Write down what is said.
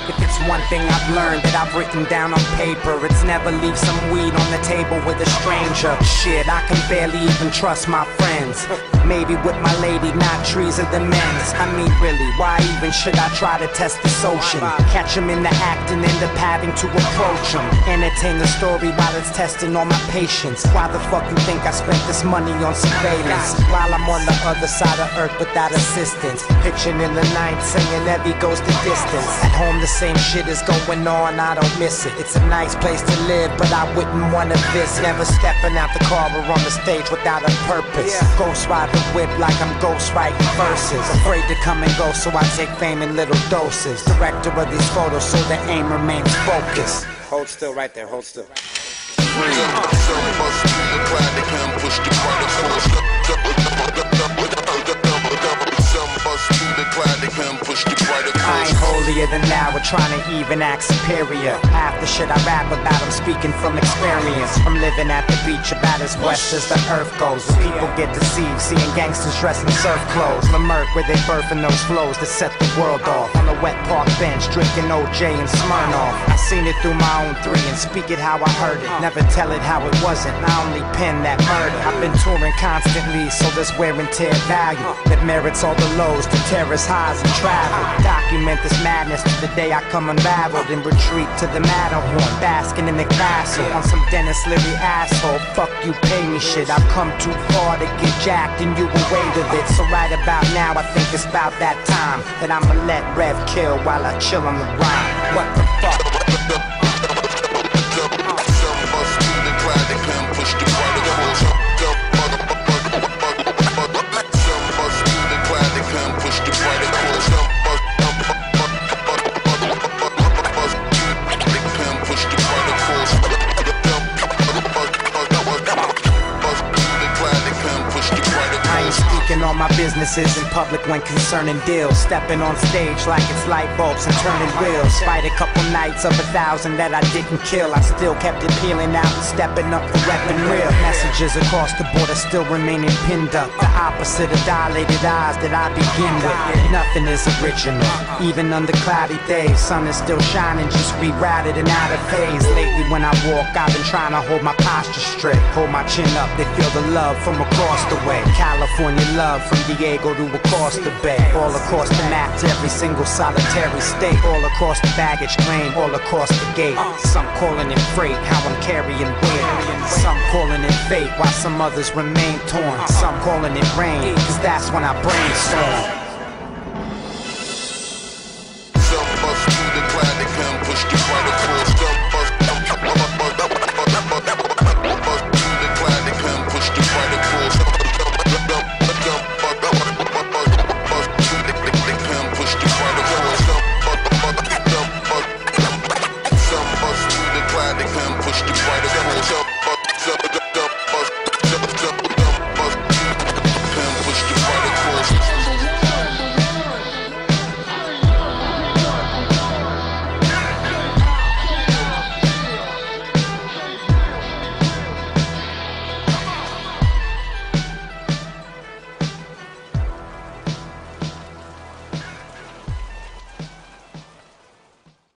If it's one thing I've learned that I've written down on paper, it's never leave some weed on the table with a stranger. Shit, I can barely even trust my friends. Maybe with my lady, not trees of the men's. I mean really, why even should I try to test this ocean? Catch them in the act and end up having to approach them. Entertain the story while it's testing all my patience. Why the fuck you think I spent this money on surveillance? While I'm on the other side of earth without assistance, pitching in the night, singing every goes the distance. At home the same shit is going on, I don't miss it. It's a nice place to live, but I wouldn't wanna visit. Never stepping out the car or on the stage without a purpose. Ghost ride the whip like I'm ghost writing verses. Afraid to come and go, so I take fame in little doses. Director of these photos, so the aim remains focused. Hold still right there, hold still. I ain't holier than thou, we're trying to even act superior. Half the shit I rap about, I'm speaking from experience. From living at the beach about as west as the earth goes. Where people get deceived, seeing gangsters dressed in surf clothes. The murk where they birthing those flows that set the world off. On a wet park bench, drinking OJ and Smirnoff. I seen it through my own three and speak it how I heard it. Never tell it how it wasn't, I only pen that murder. I've been touring constantly, so there's wear and tear value that merits all the lows to terrace highs and travel. Document this madness to the day I come unraveled and retreat to the Matterhorn, basking in the castle on some Dennis Leary asshole. Fuck you, pay me shit. I've come too far to get jacked and you away with it. So right about now, I think it's about that time that I'ma let Rev kill while I chill on the rhyme. What the fuck? All my businesses in public when concerning deals. Stepping on stage like it's light bulbs and turning wheels. Despite a couple nights of 1,000 that I didn't kill, I still kept it peeling out and stepping up for repping real. Messages across the border still remaining pinned up. The opposite of dilated eyes that I begin with. Nothing is original, even under cloudy days. Sun is still shining, just rerouted and out of phase. Lately when I walk, I've been trying to hold my posture straight. Hold my chin up, they feel the love from across the way. California love from Diego to Acosta Bay. All across the map to every single solitary state. All across the baggage claim, all across the gate. Some calling it freight, how I'm carrying weight. Some calling it fate, while some others remain torn. Some calling it rain, cause that's when I brainstorm.